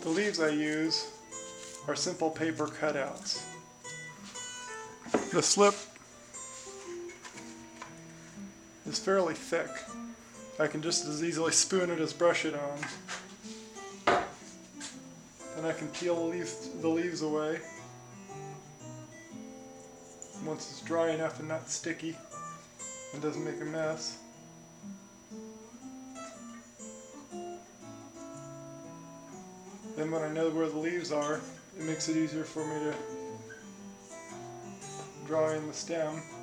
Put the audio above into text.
The leaves I use are simple paper cutouts. The slip is fairly thick. I can just as easily spoon it as brush it on. Then I can peel the leaves away once it's dry enough and not sticky and doesn't make a mess. Then when I know where the leaves are, it makes it easier for me to draw in the stem.